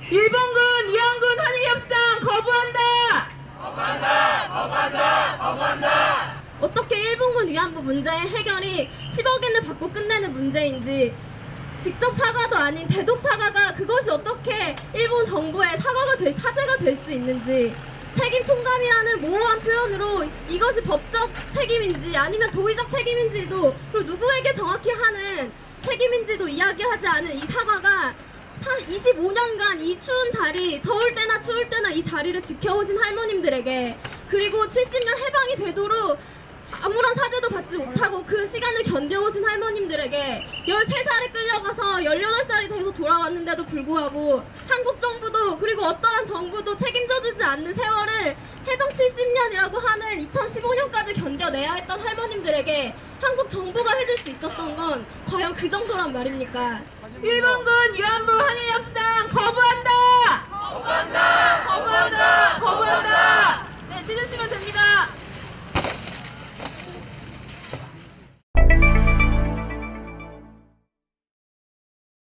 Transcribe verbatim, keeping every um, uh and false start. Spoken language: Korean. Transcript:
일본군, 위안군 한일협상 거부한다! 거부한다! 거부한다! 거부한다! 어떻게 일본군 위안부 문제의 해결이 십억 엔을 받고 끝내는 문제인지, 직접 사과도 아닌 대독 사과가 그것이 어떻게 일본 정부의 사과가 될, 사죄가 될 수 있는지, 책임 통감이라는 모호한 표현으로 이것이 법적 책임인지 아니면 도의적 책임인지도, 그리고 누구에게 정확히 하는 책임인지도 이야기하지 않은 이 사과가 이십오 년간 이 추운 자리, 더울 때나 추울 때나 이 자리를 지켜오신 할머님들에게, 그리고 칠십 년 해방이 되도록 아무런 사죄도 받지 못하고 그 시간을 견뎌오신 할머님들에게 열세 살에 끌려가서 열여덟 살이 돼서 돌아왔는데도 불구하고 한국 정부도, 그리고 어떠한 정부도 책임져주지 않는 세월을 해방 칠십 년이라고 하는 이천십오 년까지 견뎌내야 했던 할머님들에게 한국 정부가 해줄 수 있었던 건 과연 그 정도란 말입니까? 일본군, 위안부 한일협상 거부한다!